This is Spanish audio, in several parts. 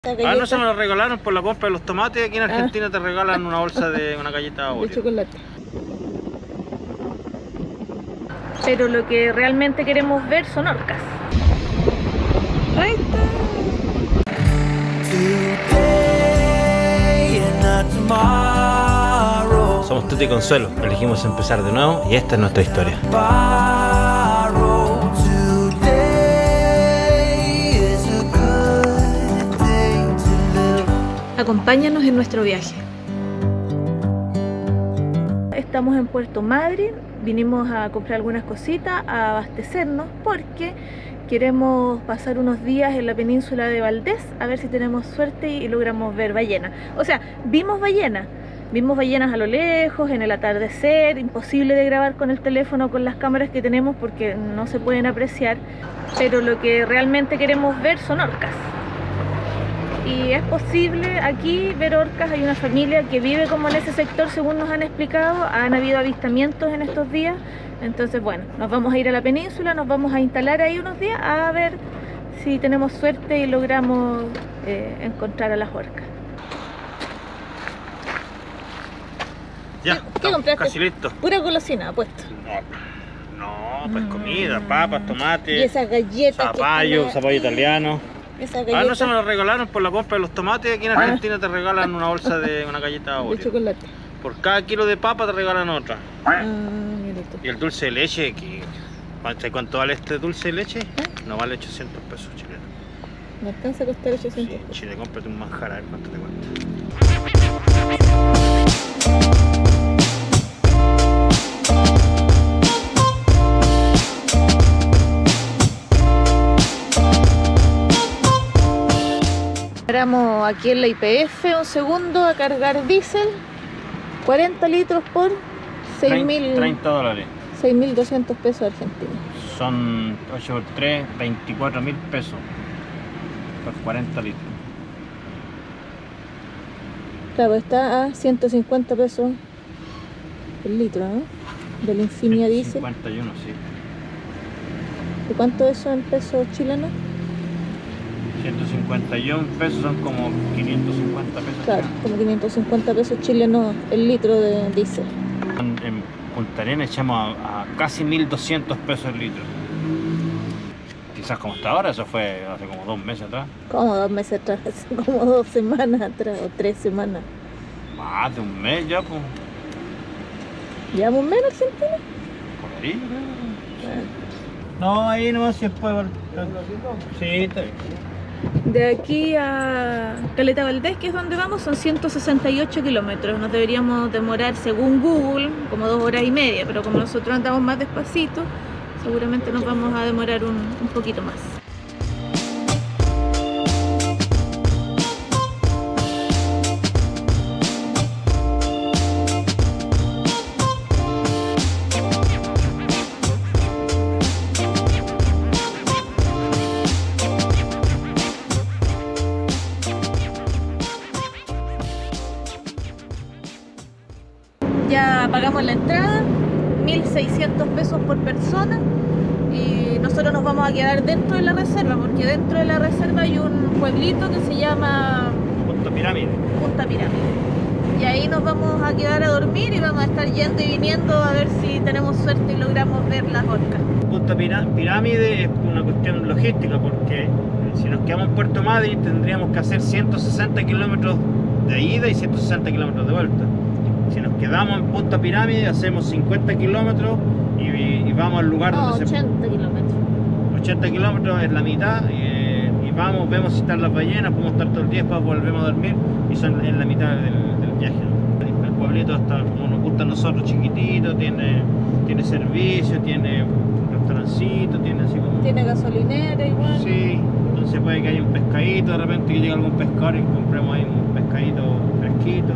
Ah, no, se me lo regalaron por la compra de los tomates. Aquí en Argentina te regalan una bolsa de una galleta Oreo. De chocolate. Pero lo que realmente queremos ver son orcas. Ahí está. Somos Tuti y Consuelo, elegimos empezar de nuevo y esta es nuestra historia. Acompáñanos en nuestro viaje. Estamos en Puerto Madryn, vinimos a comprar algunas cositas, a abastecernos porque queremos pasar unos días en la península de Valdés a ver si tenemos suerte y logramos ver ballenas. O sea, vimos ballenas a lo lejos, en el atardecer, imposible de grabar con el teléfono con las cámaras que tenemos porque no se pueden apreciar, pero lo que realmente queremos ver son orcas. Y es posible aquí ver orcas. Hay una familia que vive como en ese sector, según nos han explicado. Han habido avistamientos en estos días. Entonces, bueno, nos vamos a ir a la península, nos vamos a instalar ahí unos días a ver si tenemos suerte y logramos encontrar a las orcas. Ya, ¿Qué compraste? Casi listo. Pura golosina, apuesto. No, pues comida, papas, tomates, Y esas galletas. zapallo italiano. Ah, no, se me lo regalaron por la compra de los tomates. Aquí en Argentina te regalan una bolsa de una galleta Oreo. De chocolate. Por cada kilo de papa te regalan otra. Mira tú. Y el dulce de leche, ¿cuánto vale este dulce de leche? No vale 800 pesos chilenos. ¿Me alcanza a costar 800 Sí, pesos? Chile, cómprate un manjar a ver cuánto te cuesta. Paramos aquí en la YPF un segundo a cargar diésel, 40 litros por 30 dólares. 6.200 pesos argentinos. Son 8 por 3, 24.000 pesos por 40 litros. Claro, está a 150 pesos el litro, ¿no? Del Infinia Diesel. 51, sí. ¿Y cuánto es eso en pesos chilenos? 151 pesos son como 550 pesos. Claro, como 550 pesos chilenos el litro de diésel. En Punta Arenas echamos a casi 1.200 pesos el litro. Quizás como está ahora, eso fue hace como 2 meses atrás. Como 2 meses atrás, como 2 semanas atrás o 3 semanas. Más de un mes ya, pues. ¿Llevamos menos Argentina? Por ahí, no, ahí nomás si después. Sí, está bien. De aquí a Caleta Valdés, que es donde vamos, son 168 kilómetros. Nos deberíamos demorar, según Google, como 2 horas y media, pero como nosotros andamos más despacito, seguramente nos vamos a demorar un poquito más. Ya pagamos la entrada, 1.600 pesos por persona, y nosotros nos vamos a quedar dentro de la reserva, porque dentro de la reserva hay un pueblito que se llama Punta Pirámide. Punta Pirámide. Y ahí nos vamos a quedar a dormir y vamos a estar yendo y viniendo a ver si tenemos suerte y logramos ver las orcas. Punta Pirámide es una cuestión logística, porque si nos quedamos en Puerto Madryn tendríamos que hacer 160 kilómetros de ida y 160 kilómetros de vuelta. Si nos quedamos en Punta Pirámide hacemos 50 kilómetros y vamos al lugar donde 80 kilómetros. 80 kilómetros es la mitad y vamos, vemos si están las ballenas, podemos estar todo el día, después volvemos a dormir y son en la mitad del viaje, ¿no? El pueblito está como nos gusta a nosotros, chiquitito, tiene servicio, tiene un restaurancito, tiene así como... Tiene gasolinera igual. Sí, entonces puede que haya un pescadito, de repente que llegue algún pescador y compremos ahí un pescadito fresquito.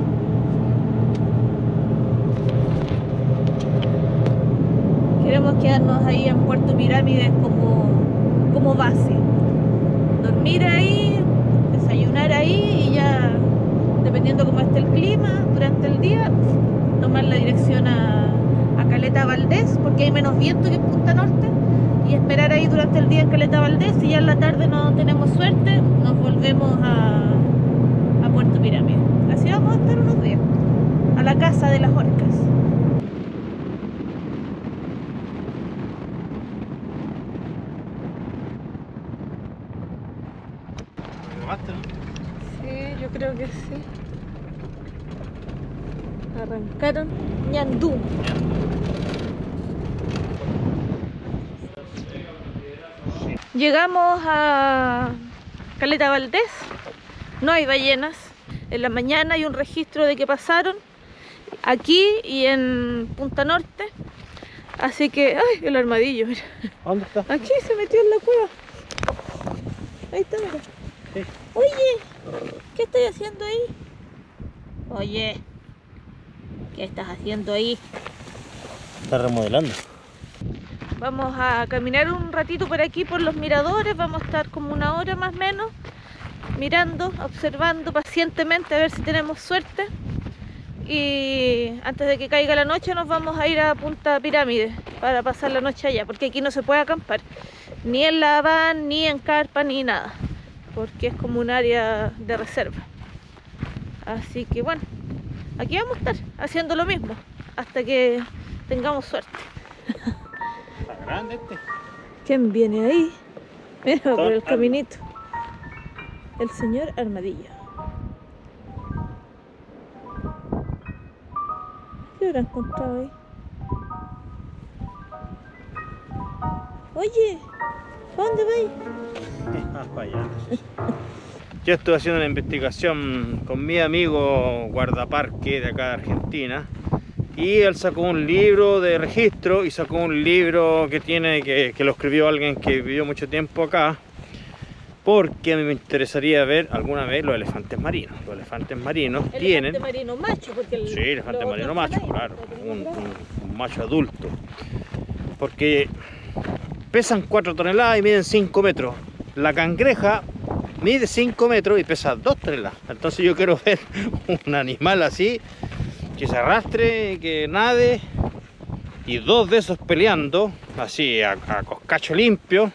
Queremos quedarnos ahí en Puerto Pirámides como base. Dormir ahí, desayunar ahí y ya, dependiendo cómo esté el clima durante el día, tomar la dirección a Caleta Valdés, porque hay menos viento que en Punta Norte. y esperar ahí durante el día en Caleta Valdés. Y ya en la tarde no tenemos suerte, nos volvemos a Puerto Pirámide. Así vamos a estar unos días, a la casa de las orcas. Sí, yo creo que sí. Arrancaron ñandú. Llegamos a Caleta Valdés, no hay ballenas. En la mañana hay un registro de que pasaron aquí y en Punta Norte. Así que, ¡ay! El armadillo, mira. ¿Dónde está? Aquí se metió en la cueva. Ahí está, mira. Sí. Oye, ¿qué estoy haciendo ahí? Oye, ¿qué estás haciendo ahí? Está remodelando. Vamos a caminar un ratito por aquí, por los miradores. Vamos a estar como una hora más o menos, mirando, observando pacientemente a ver si tenemos suerte. Y antes de que caiga la noche nos vamos a ir a Punta Pirámide para pasar la noche allá, porque aquí no se puede acampar, ni en la van, ni en carpa, ni nada, porque es como un área de reserva. Así que bueno, aquí vamos a estar haciendo lo mismo hasta que tengamos suerte. Está grande este. ¿Quién viene ahí? Mira, por el caminito. El señor Armadillo. ¿Qué habrá encontrado ahí? Oye, ¿para dónde vais? Yo estuve haciendo una investigación con mi amigo guardaparque de acá de Argentina, y él sacó un libro de registro y sacó un libro que lo escribió alguien que vivió mucho tiempo acá, porque a mí me interesaría ver alguna vez los elefantes marinos. Los elefantes marinos tienen... Elefante marino macho, porque Sí, elefante marino macho, claro, un macho adulto, porque pesan 4 toneladas y miden 5 metros. La cangreja mide 5 metros y pesa 2 toneladas. Entonces yo quiero ver un animal así, que se arrastre, que nade, y dos de esos peleando, así a coscacho limpio.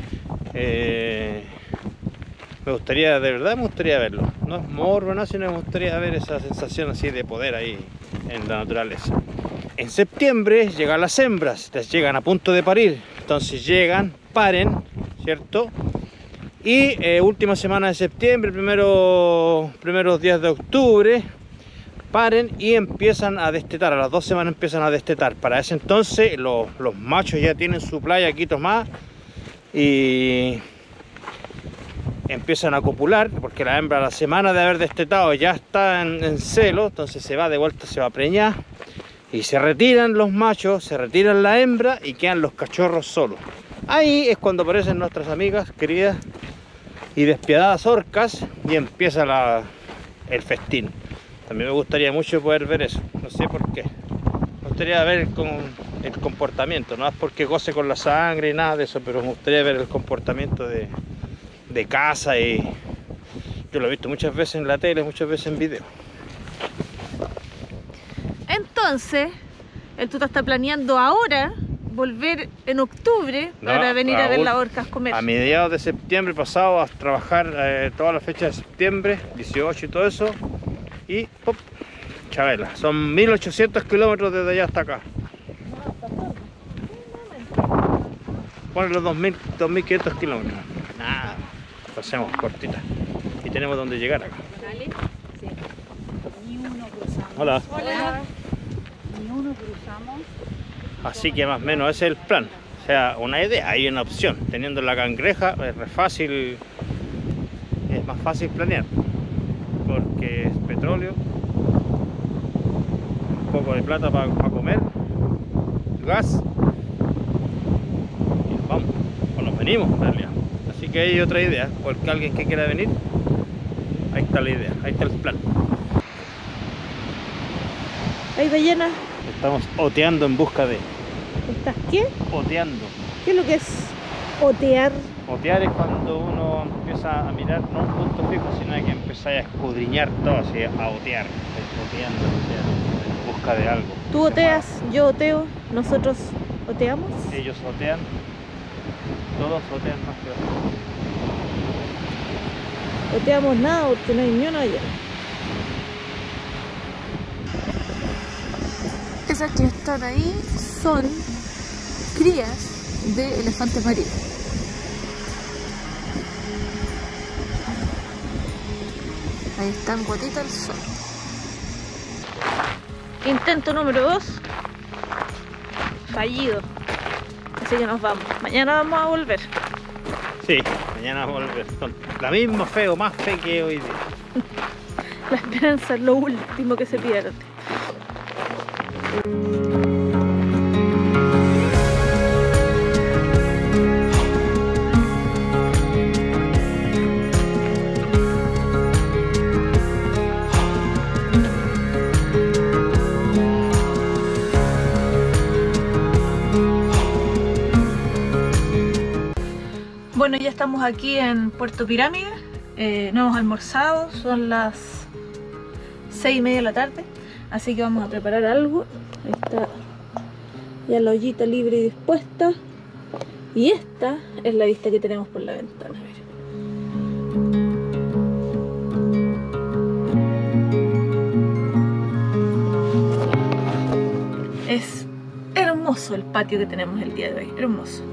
Me gustaría, de verdad me gustaría verlo. No es morbo, no, sino me gustaría ver esa sensación así de poder ahí en la naturaleza. En septiembre llegan las hembras, les llegan a punto de parir. Entonces llegan, paren, ¿cierto? Y última semana de septiembre, primeros días de octubre, paren y empiezan a destetar. A las 2 semanas empiezan a destetar. Para ese entonces los machos ya tienen su playa aquí tomada y empiezan a copular, porque la hembra a la semana de haber destetado ya está en celo. Entonces se va de vuelta, se va a preñar y se retiran los machos, se retiran la hembra y quedan los cachorros solos. Ahí es cuando aparecen nuestras amigas queridas y despiadadas orcas y empieza el festín. También me gustaría mucho poder ver eso, no sé por qué. Me gustaría ver el comportamiento, no es porque goce con la sangre y nada de eso, pero me gustaría ver el comportamiento de caza. Y yo lo he visto muchas veces en la tele, muchas veces en video. Entonces, el Tuta está planeando ahora volver en octubre para venir a ver las orcas comer. A mediados de septiembre pasado a trabajar toda la fecha de septiembre, 18 y todo eso. Y ¡pop! Chabela, son 1800 kilómetros desde allá hasta acá. Ponen los 2500 kilómetros. Nada, pasemos cortita. Y tenemos donde llegar acá. ¿Vale? Sí. Ni uno cruzamos. Hola. Hola. Ni uno cruzamos. Así que más o menos ese es el plan. O sea, una idea, hay una opción. Teniendo la cangreja es más fácil planear. Porque es petróleo, un poco de plata para comer, gas, y nos vamos, o nos venimos en realidad. Así que hay otra idea, porque alguien que quiera venir, ahí está la idea, ahí está el plan. ¿Hay ballenas? Estamos oteando en busca de... ¿Estás qué? Oteando. ¿Qué es lo que es otear? Otear es cuando uno empieza a mirar no un punto fijo, sino que empieza a escudriñar todo, así, a otear, oteando, o sea, en busca de algo. Tú oteas, yo oteo, nosotros oteamos. Ellos otean Todos otean más que otros. Oteamos nada porque no hay ni uno allá. Esas que están ahí son crías de elefantes marinos. Ahí están gotitas al sol. Intento número 2 fallido. Así que nos vamos. Mañana vamos a volver. Sí, mañana vamos a volver. Son la misma fe o más fe que hoy día. La esperanza es lo último que se pierde. Bueno, ya estamos aquí en Puerto Pirámide, no hemos almorzado, son las 6:30 de la tarde, así que vamos a preparar algo. Ahí está ya la ollita libre y dispuesta, y esta es la vista que tenemos por la ventana. A ver. Es hermoso el patio que tenemos el día de hoy, hermoso.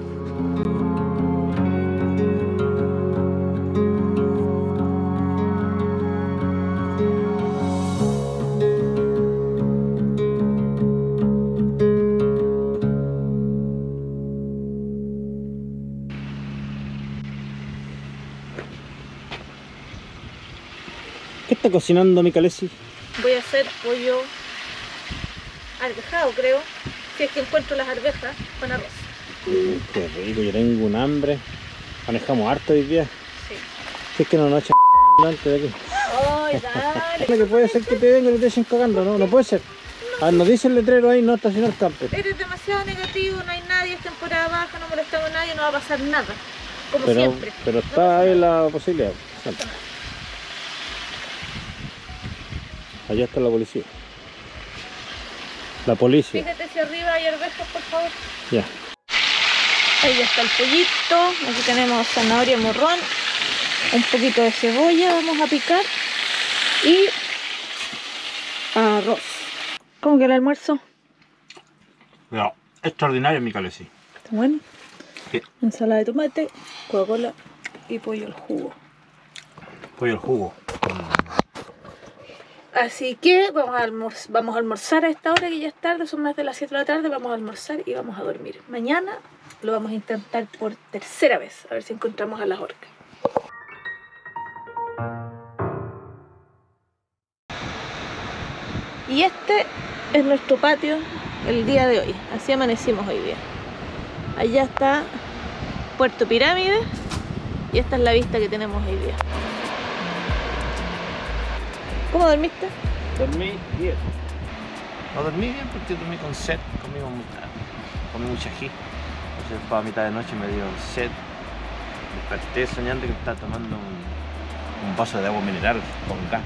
¿Qué está cocinando Micalesi? Voy a hacer pollo arvejado, creo, si es que encuentro las arvejas con arroz. Qué rico, yo tengo un hambre. Manejamos harto hoy día. Sí. Si es que no nos echan antes de aquí. ¡Ay, dale! Que puede ser que te vengan y te echen cagando, no puede ser. Ah, nos dice el letrero ahí, no estacionar camper. Eres demasiado negativo, no hay nadie, es temporada baja, no molestamos a nadie, no va a pasar nada. Como Pero siempre. Pero está ahí la posibilidad. Allá está la policía. La policía. Fíjate si arriba hay arvejas, por favor. Ya. Ahí ya está el pollito. Aquí tenemos zanahoria, morrón, un poquito de cebolla, vamos a picar. Y arroz. ¿Cómo que el almuerzo? No, extraordinario Micalesi. ¿Está bueno? Sí. Ensalada de tomate, Coca-Cola y pollo al jugo. Pollo al jugo. Así que vamos a almorzar a esta hora que ya es tarde, son más de las 7 de la tarde, vamos a almorzar y vamos a dormir. Mañana lo vamos a intentar por tercera vez, a ver si encontramos a las orcas. Y este es nuestro patio el día de hoy, así amanecimos hoy día. Allá está Puerto Pirámide y esta es la vista que tenemos hoy día. ¿Cómo dormiste? Dormí bien. No dormí bien porque dormí con sed, comí mucha ají. Entonces para mitad de noche me dio sed. Desperté soñando que estaba tomando un vaso de agua mineral con gas.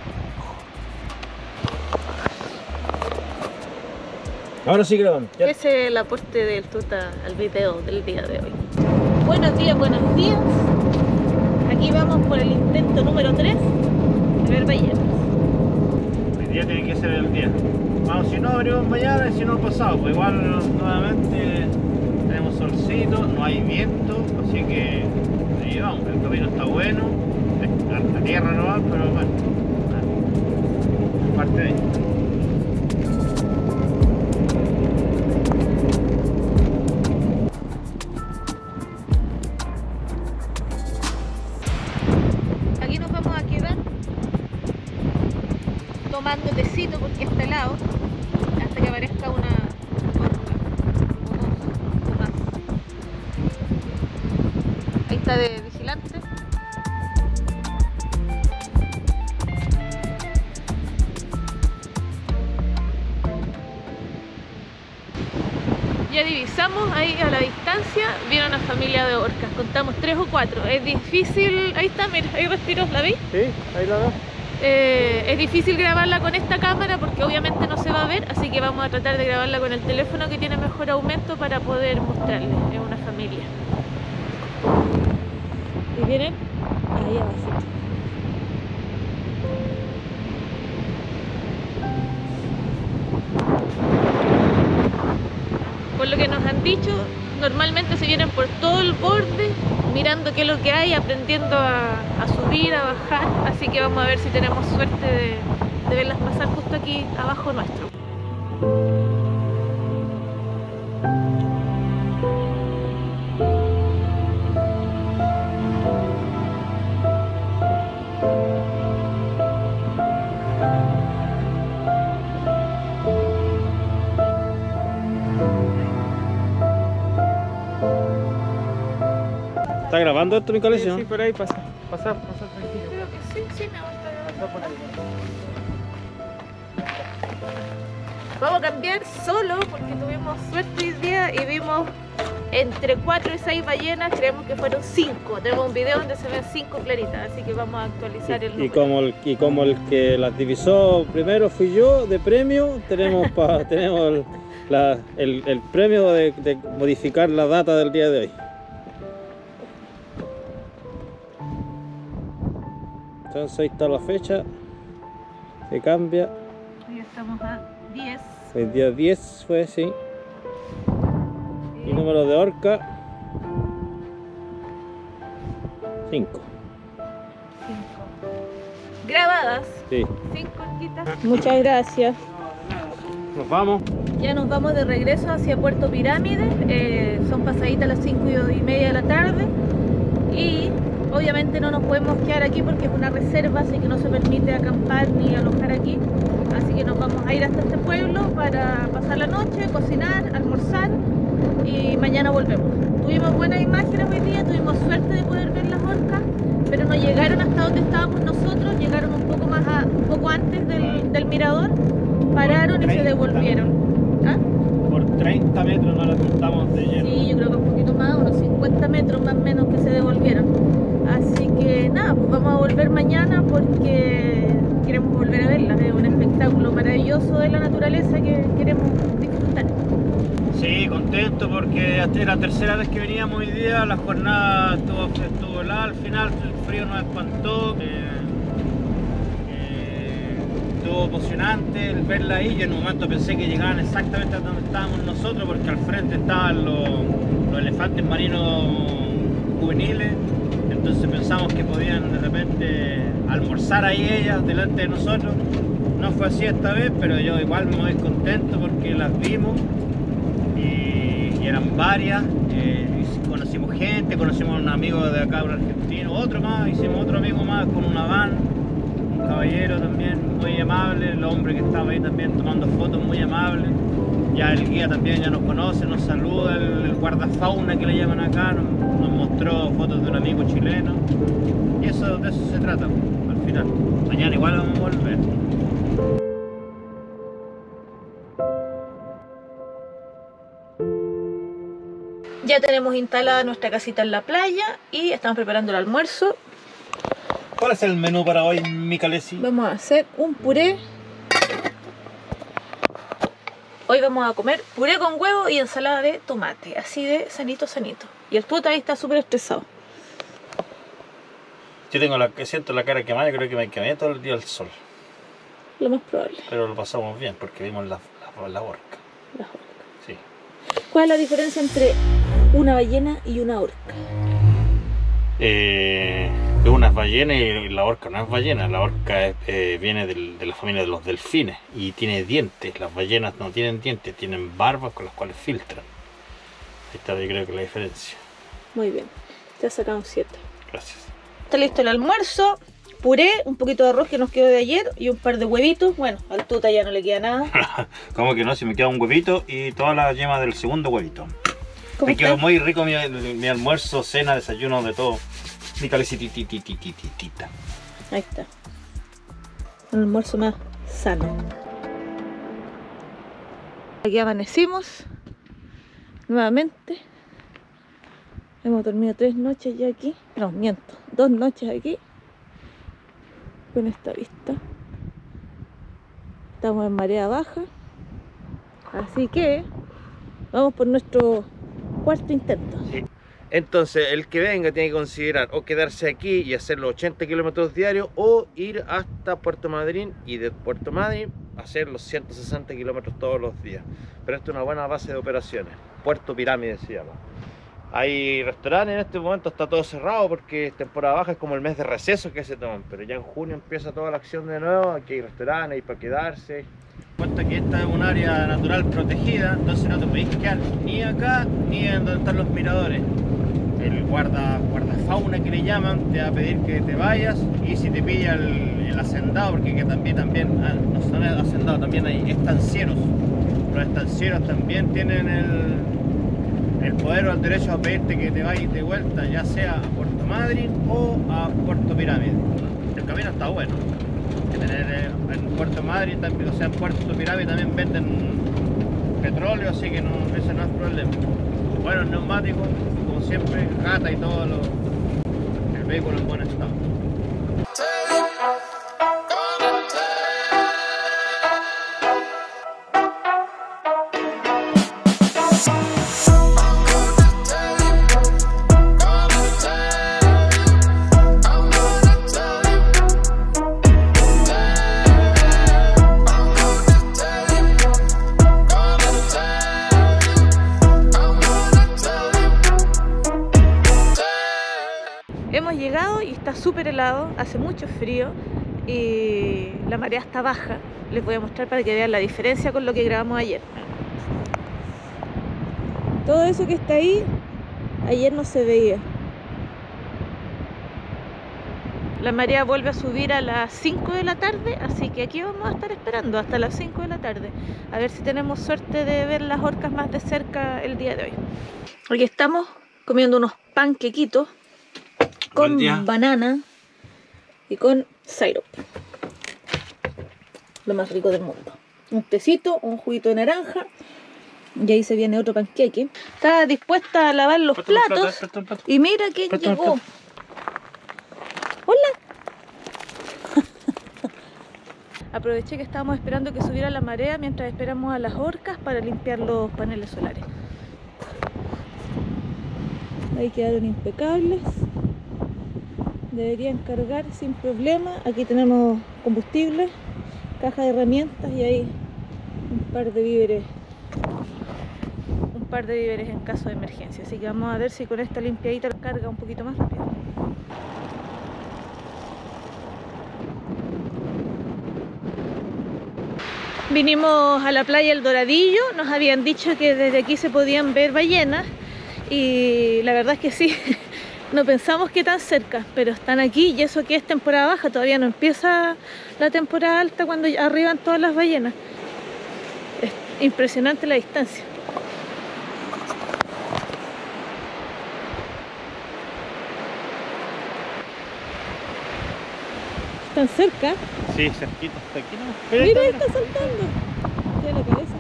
Ahora sí grabando. Ese es el aporte del Tuta al video del día de hoy. Buenos días, buenos días. Aquí vamos por el intento número 3 de ver ballenas. El día tiene que ser el día. Vamos, si no abrimos mañana y si no pasado, pues igual nuevamente tenemos solcito, no hay viento, así que ahí vamos, el camino está bueno, la tierra no va, pero bueno, parte de ahí. Aquí nos vamos a quedar tomando tecito porque está helado hasta que aparezca una orca o dos o más. Ahí está de vigilante. Ya divisamos ahí a la distancia, viene una familia de orcas, contamos 3 o 4, es difícil, ahí está, mira, ahí respiros, ¿la vi? Sí, ahí la veo. Es difícil grabarla con esta cámara porque obviamente no se va a ver, así que vamos a tratar de grabarla con el teléfono que tiene mejor aumento para poder mostrarles, es una familia. si vienen ahí abajito. Por lo que nos han dicho, normalmente se vienen por todo el borde, mirando qué es lo que hay, aprendiendo a subir, a bajar, así que vamos a ver si tenemos suerte de verlas pasar justo aquí abajo nuestro. ¿Está grabando esto, mi colección? Sí, por ahí pasa tranquilo. Creo que sí, me aguanta. Pasa por ahí. Vamos a cambiar solo porque tuvimos suerte hoy día y vimos entre 4 y 6 ballenas, creemos que fueron 5. Tenemos un video donde se ven 5 claritas, así que vamos a actualizar el número. Y como el que las divisó primero fui yo, de premio, tenemos el premio de modificar la data del día de hoy. Entonces ahí está la fecha, se cambia. Hoy estamos a 10. El día 10 fue, sí. Y número de orca, 5. 5. Grabadas. Sí. 5 orquitas. Muchas gracias. Nos vamos. Ya nos vamos de regreso hacia Puerto Pirámide. Son pasaditas las 5:30 de la tarde. Y obviamente no nos podemos quedar aquí porque es una reserva, así que no se permite acampar ni alojar aquí. Así que nos vamos a ir hasta este pueblo para pasar la noche, cocinar, almorzar y mañana volvemos. Tuvimos buenas imágenes hoy día, tuvimos suerte de poder ver las orcas, pero no llegaron hasta donde estábamos nosotros, llegaron un poco antes del mirador, pararon y se devolvieron. ¿Ah? Por 30 metros no la contamos de lleno. Sí, yo creo que un poquito más, unos 50 metros más o menos que se devolvieron. Así que nada, pues vamos a volver mañana porque queremos volver a verlas. Es un espectáculo maravilloso de la naturaleza que queremos disfrutar. Sí, contento porque hasta era la tercera vez que veníamos hoy día, la jornada estuvo helada, al final el frío nos espantó. Estuvo emocionante el verla ahí. Yo en un momento pensé que llegaban exactamente a donde estábamos nosotros porque al frente estaban los elefantes marinos juveniles. Entonces pensamos que podían de repente almorzar ahí ellas delante de nosotros. No fue así esta vez, pero yo igual me voy contento porque las vimos y eran varias. Conocimos gente, conocimos a un amigo de acá, un argentino, otro más, hicimos otro amigo más con una van, un caballero también muy amable, el hombre que estaba ahí también tomando fotos muy amable. Ya el guía también ya nos conoce, nos saluda, el guardafauna que le llaman acá, nos mostró fotos de un amigo chileno. Y de eso se trata al final. Mañana igual vamos a volver. Ya tenemos instalada nuestra casita en la playa y estamos preparando el almuerzo. ¿Cuál es el menú para hoy, Micalesi? Vamos a hacer un puré. Hoy vamos a comer puré con huevo y ensalada de tomate, así de sanito. Y el tuta ahí está súper estresado. Yo siento la cara quemada, yo creo que me quemé todo el día al sol. Lo más probable. Pero lo pasamos bien porque vimos la orca. Las orcas. Sí. ¿Cuál es la diferencia entre una ballena y una orca? Es una ballena y la orca no es ballena. La orca viene de la familia de los delfines y tiene dientes. Las ballenas no tienen dientes, tienen barbas con las cuales filtran. Ahí está, yo creo que la diferencia. Muy bien, te has sacado un 7. Gracias. Está listo el almuerzo, puré, un poquito de arroz que nos quedó de ayer y un par de huevitos. Bueno, al tuta ya no le queda nada. ¿Cómo que no? Si me queda un huevito y toda la yema del segundo huevito. ¿Cómo Me quedó está? muy rico mi almuerzo, cena, desayuno, de todo. Mi calecitititititita. Ahí está. Un almuerzo más sano. Aquí amanecimos nuevamente. Hemos dormido 3 noches ya aquí. No, miento. 2 noches aquí. Con esta vista. Estamos en marea baja. Así que vamos por nuestro cuarto intento. Sí. Entonces el que venga tiene que considerar o quedarse aquí y hacer los 80 kilómetros diarios o ir hasta Puerto Madryn y de Puerto Madryn hacer los 160 kilómetros todos los días. Pero esto es una buena base de operaciones. Puerto Pirámide se llama. Hay restaurantes, en este momento está todo cerrado porque es temporada baja, es como el mes de receso que se toman, pero ya en junio empieza toda la acción de nuevo, aquí hay restaurantes, hay para quedarse. Cuenta que esta es un área natural protegida, entonces no te podéis quedar ni acá ni en donde están los miradores. El guardafauna que le llaman te va a pedir que te vayas, y si te pilla el hacendado, porque que también no son hacendados, también hay estancieros. Los estancieros también tienen el poder o el derecho a pedirte que te vayas de vuelta, ya sea a Puerto Madryn o a Puerto Pirámide. El camino está bueno. En Puerto Madryn también, o sea, en Puerto Pirámide también venden petróleo, así que no, ese no es problema. Bueno, neumáticos, como siempre, gata y todo el vehículo en buen estado. Hemos llegado y está súper helado, hace mucho frío y la marea está baja. Les voy a mostrar para que vean la diferencia con lo que grabamos ayer. Todo eso que está ahí, ayer no se veía. La marea vuelve a subir a las 5 de la tarde, así que aquí vamos a estar esperando hasta las 5 de la tarde. A ver si tenemos suerte de ver las orcas más de cerca el día de hoy. Aquí estamos comiendo unos panquequitos con banana y con syrup. Lo más rico del mundo. Un tecito, un juguito de naranja. Y ahí se viene otro panqueque. Está dispuesta a lavar los platos. Y mira quién llegó. Hola. Aproveché que estábamos esperando que subiera la marea mientras esperamos a las orcas para limpiar los paneles solares. Ahí quedaron impecables. Deberían cargar sin problema. Aquí tenemos combustible, caja de herramientas y ahí un par de víveres en caso de emergencia. Así que vamos a ver si con esta limpiadita carga un poquito más rápido. Vinimos a la playa El Doradillo. Nos habían dicho que desde aquí se podían ver ballenas y la verdad es que sí. No pensamos que tan cerca, pero están aquí, y eso que es temporada baja, todavía no empieza la temporada alta cuando arriban todas las ballenas. Es impresionante la distancia. ¿Están cerca? Sí, cerquita, hasta aquí no. Mira, ahí está saltando. Tiene la cabeza.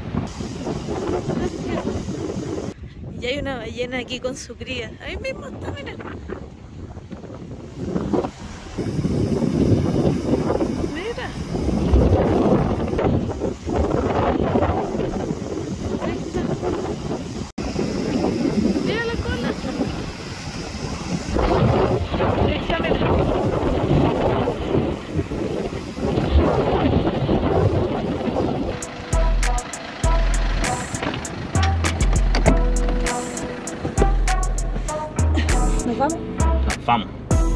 Y hay una ballena aquí con su cría. Ahí mismo está, mira. Mira. Ahí está. Mira la cola. Ahí está, mira. ¿Vamos? Vamos.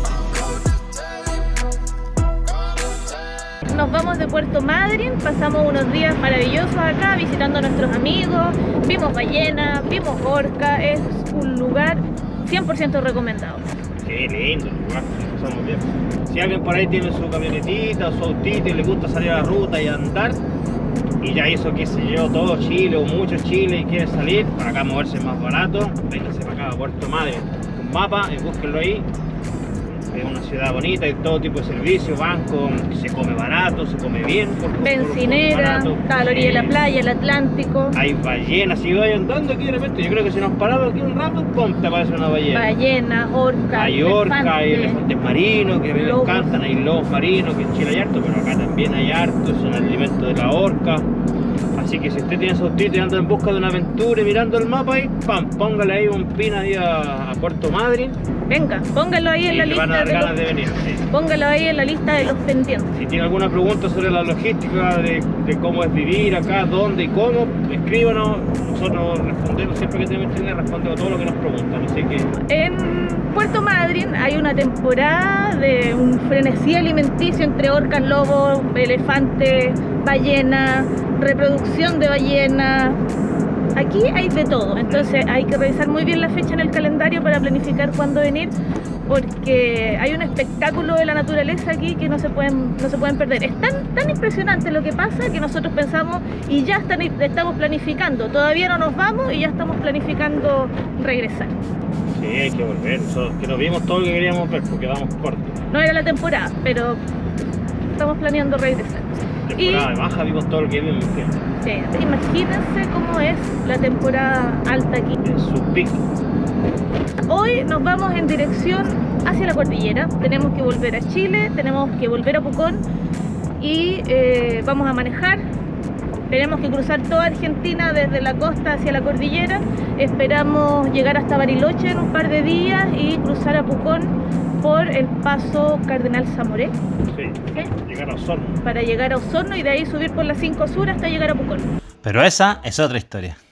Nos vamos de Puerto Madryn, pasamos unos días maravillosos acá visitando a nuestros amigos, vimos ballenas, vimos orca, es un lugar 100% recomendado. Qué lindo el lugar, pasamos bien. Si alguien por ahí tiene su camionetita o su autito y le gusta salir a la ruta y andar, y ya hizo, qué sé yo, todo Chile o mucho Chile y quiere salir, para acá moverse más barato, vénganse para acá a Puerto Madryn. Mapa, búsquenlo ahí. Es una ciudad bonita, hay todo tipo de servicios, banco, se come barato, se come bien. Bencinera, está a la orilla de la playa, el Atlántico. Hay ballenas, si vais andando aquí de repente, yo creo que si nos paramos aquí un rato, ¡pum!, te aparece una ballena. Ballenas, orcas, hay orcas, hay elefantes marinos que a mí me encantan, hay lobos marinos, que en Chile hay harto, pero acá también hay harto, son alimentos de la orca. Así que si usted tiene su autito y anda en busca de una aventura y mirando el mapa ahí, pam, póngale ahí un pin ahí a Puerto Madryn. Venga, póngalo ahí en la Le van a lista dar de ganas de los, venir. Sí. póngalo ahí en la lista de los pendientes. Si tiene alguna pregunta sobre la logística de cómo es vivir acá, dónde y cómo, escríbanos. Nosotros respondemos siempre que tenemos internet, respondemos todo lo que nos preguntan. Así que En Puerto Madryn hay una temporada de un frenesí alimenticio entre orcas, lobos, elefantes, ballenas, reproducción de ballenas. Aquí hay de todo, entonces hay que revisar muy bien la fecha en el calendario para planificar cuándo venir, porque hay un espectáculo de la naturaleza aquí que no se pueden perder. Es tan impresionante lo que pasa que nosotros pensamos y ya estamos planificando. Todavía no nos vamos y ya estamos planificando regresar. sí, hay que volver. Nosotros que nos vimos todo lo que queríamos ver porque quedamos cortos. No era la temporada, pero estamos planeando regresar. Temporada de baja vimos todo lo que vimos. Sí, imagínense cómo es la temporada alta aquí. En su pico. Hoy nos vamos en dirección hacia la cordillera. Tenemos que volver a Chile, tenemos que volver a Pucón y vamos a manejar. Tenemos que cruzar toda Argentina desde la costa hacia la cordillera. Esperamos llegar hasta Bariloche en un par de días y cruzar a Pucón por el paso Cardenal Zamoré. Sí, ¿Sí? llegar a Osorno. Para llegar a Osorno y de ahí subir por la 5 Sur hasta llegar a Pucón. Pero esa es otra historia.